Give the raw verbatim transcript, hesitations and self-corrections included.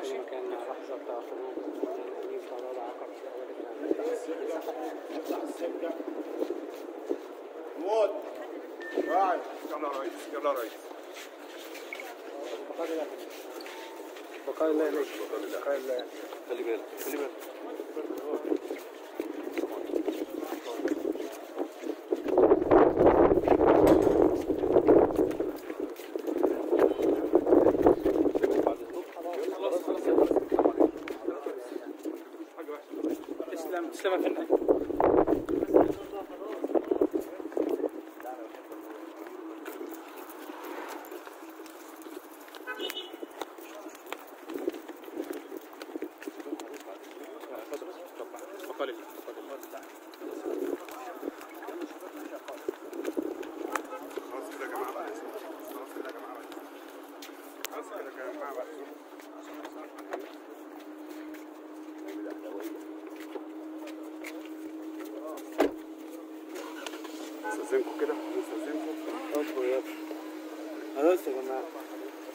المكان لحظة بتاع خروج الأمين بتاع الوضع عقب افتح السكة موت راعي. يلا يا ريس يلا يا ريس. بقاء الله بقاء الله ليك بقاء الله. خلي بالك خلي بالك. تسلم تسلم يا فندم. تفضل تفضل. خلاص كده يا جماعة بقى. خلاص كده يا جماعة بقى. خلاص كده يا جماعة بقى. نستأذنكم كده نستأذنكم. اتفضلوا يا خلاص يا جماعة.